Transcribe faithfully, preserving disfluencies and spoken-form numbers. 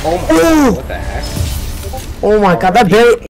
Oh my god, what the heck? Oh my god, that barely